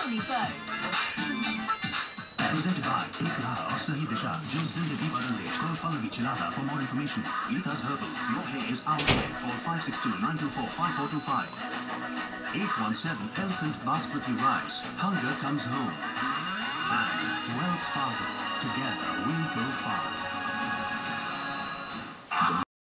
Bonify. Presented by एक राह और सही दिशा जो जिंदगी बदल दे कॉल पल्लवी चिलाता for more information. Lita's Herbal, your hair is our hair. Call 562-924-5425. 817 Elephant Basmati Rice. Hunger comes home. And Wells Fargo. Together we go far.